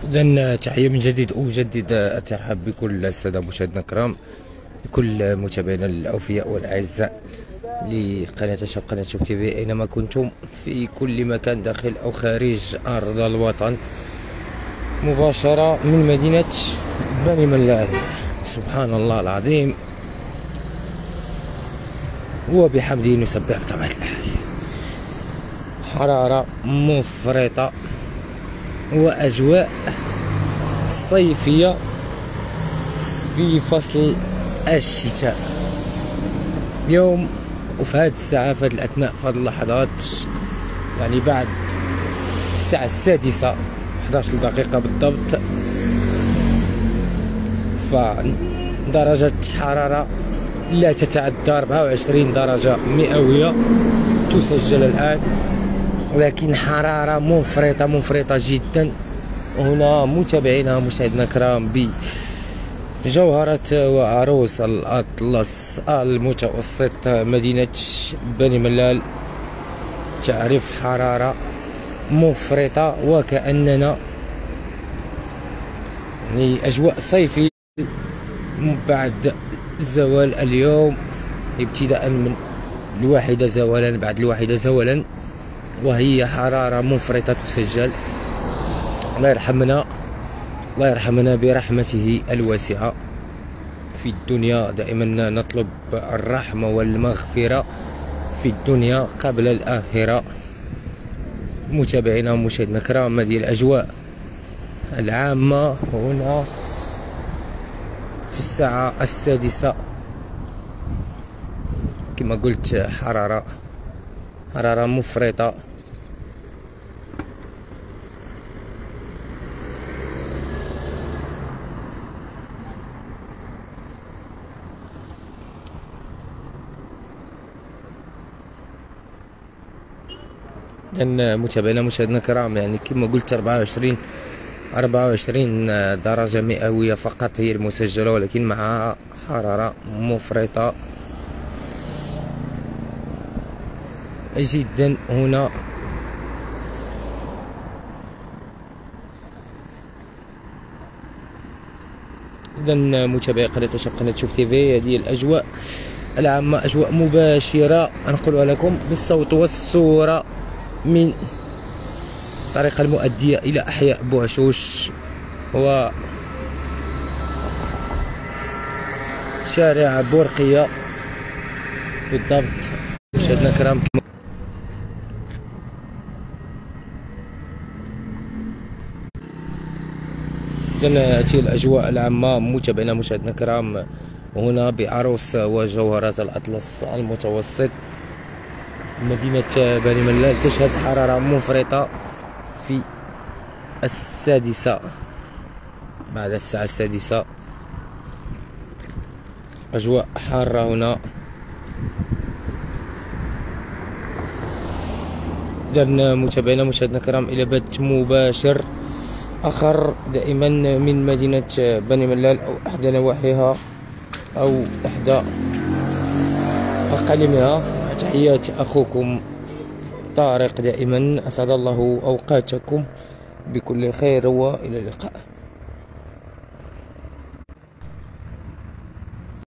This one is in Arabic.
إذا تحية من جديد، أجدد الترحاب بكل السادة مشاهدينا الكرام، بكل متابعينا الأوفياء والأعزاء لقناة شاب، قناة شوف تيفي، أينما كنتم في كل مكان داخل أو خارج أرض الوطن، مباشرة من مدينة بني ملال. سبحان الله العظيم وبحمده نسبح بطبيعة الحال. حرارة مفرطة وأجواء صيفية في فصل الشتاء. اليوم وفي هذه الساعة، في هذه الأثناء، في هذه اللحظات، يعني بعد الساعة السادسة 11 دقيقة بالضبط، فدرجة حرارة لا تتعدى 24 درجة مئوية تسجل الآن، ولكن حرارة مفرطة جدا هنا متابعينا مشاهدينا الكرام بجوهرة وعروس الأطلس المتوسط مدينة بني ملال. تعرف حرارة مفرطة وكأننا يعني أجواء صيفية بعد زوال اليوم، ابتداء من الواحدة زوالا بعد الواحدة زوالا، وهي حرارة مفرطة تسجل. الله يرحمنا، الله يرحمنا برحمته الواسعة. في الدنيا دائما نطلب الرحمة والمغفرة في الدنيا قبل الآخرة. متابعينا ومشاهدينا الكرام، هذه الأجواء العامة هنا في الساعة السادسة. كما قلت حرارة مفرطة. إذن متابعينا مشاهدينا الكرام، يعني كما قلت 24 درجة مئوية فقط هي المسجلة، ولكن مع حرارة مفرطة جدا هنا. إذن متابعي قناة شاب، قناة شوف تيفي، هذه الأجواء العامة، أجواء مباشرة نقولها لكم بالصوت والصورة من الطريقة المؤدية إلى أحياء بوعشوش و شارع بورقية بالضبط. مشاهدينا الكرام، إذن هذه الأجواء العامة متابعينا مشاهدينا الكرام هنا بعروس وجوهرة الأطلس المتوسط مدينة بني ملال. تشهد حرارة مفرطة في السادسة، بعد الساعة السادسة، أجواء حارة هنا. إذن متابعينا مشاهدينا الكرام، إلى بث مباشر آخر دائما من مدينة بني ملال أو إحدى نواحيها أو إحدى أقاليمها. تحيات أخوكم طارق، دائما أسعد الله أوقاتكم بكل خير، وإلى اللقاء.